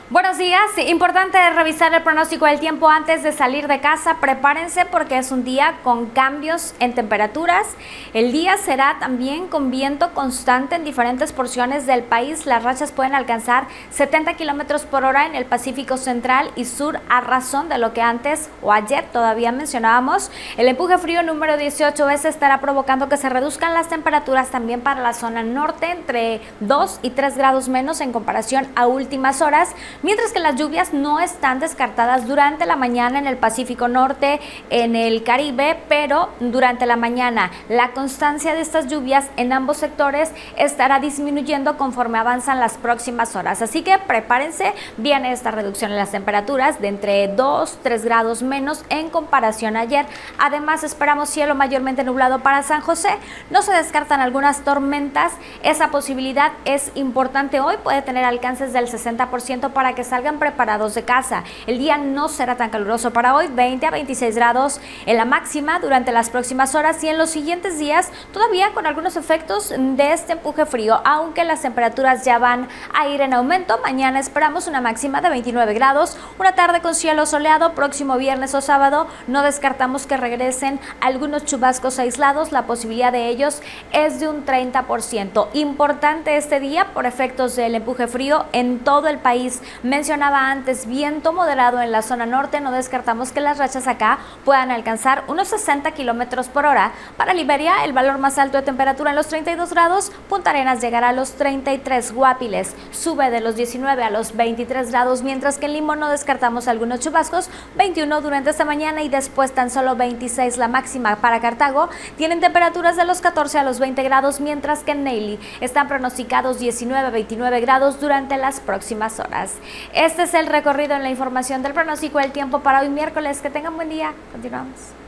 Buenos días, importante revisar el pronóstico del tiempo antes de salir de casa. Prepárense porque es un día con cambios en temperaturas. El día será también con viento constante en diferentes porciones del país. Las rachas pueden alcanzar 70 kilómetros por hora en el Pacífico Central y Sur, a razón de lo que antes o ayer todavía mencionábamos. El empuje frío número 18 estará provocando que se reduzcan las temperaturas también para la zona norte, entre 2 y 3 grados menos en comparación a últimas horas. Mientras que las lluvias no están descartadas durante la mañana en el Pacífico Norte, en el Caribe, pero durante la mañana la constancia de estas lluvias en ambos sectores estará disminuyendo conforme avanzan las próximas horas. Así que prepárense, viene esta reducción en las temperaturas de entre 2 3 grados menos en comparación a ayer. Además, esperamos cielo mayormente nublado para San José. No se descartan algunas tormentas. Esa posibilidad es importante hoy, puede tener alcances del 60% para que salgan preparados de casa. El día no será tan caluroso para hoy, 20 a 26 grados en la máxima durante las próximas horas, y en los siguientes días todavía con algunos efectos de este empuje frío, aunque las temperaturas ya van a ir en aumento. Mañana esperamos una máxima de 29 grados, una tarde con cielo soleado. Próximo viernes o sábado no descartamos que regresen algunos chubascos aislados, la posibilidad de ellos es de un 30%. Importante este día por efectos del empuje frío en todo el país. Mencionaba antes viento moderado en la zona norte, no descartamos que las rachas acá puedan alcanzar unos 60 kilómetros por hora. Para Liberia, el valor más alto de temperatura en los 32 grados, Punta Arenas llegará a los 33, Guapiles sube de los 19 a los 23 grados, mientras que en Limón no descartamos algunos chubascos, 21 durante esta mañana y después tan solo 26 la máxima. Para Cartago tienen temperaturas de los 14 a los 20 grados, mientras que en Neily están pronosticados 19 a 29 grados durante las próximas horas. Este es el recorrido en la información del pronóstico del tiempo para hoy miércoles. Que tengan buen día. Continuamos.